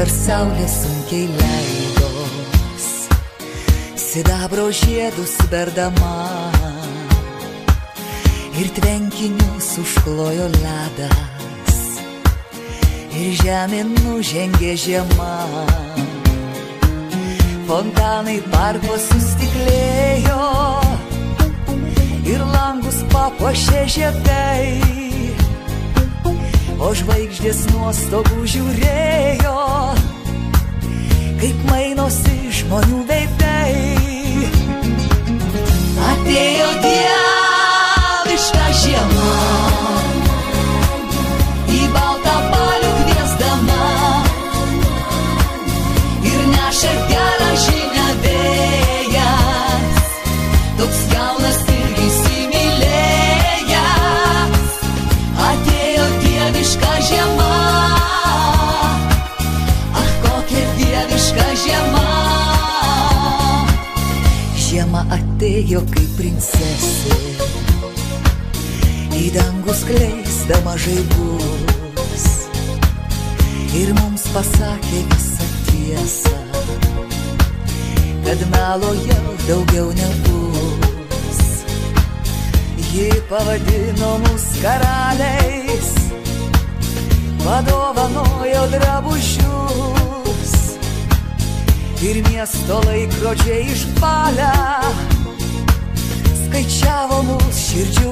dar saulė sunkiai leidos, sidabro žiedus berdama, ir tvenkinius užklojo ledas, ir žemėn nužengė žiema. Fontanai parko sustiklėjo ir langus papuošė žiedai, o žvaigždės nuo stogų žiūrėjo, kaip mainosi žmonių veidai. Atėjo dieviška žiema, į baltą balių kviesdama, ir neša gerą žinią vėjas, toks jaunas ir įsimylėjęs. Atėjo dieviška žiema, ach, kokia dieviška žiema. Žiema atėjo kaip princesė, į dangų skleisdama žaibus, ir mums pasakė visą tiesą, kad melo jau daugiau nebus. Ji pavadino mus karaliais, padovanojo drabužius, ir miesto laikrodžiai išbalę skaičiavo mus širdžių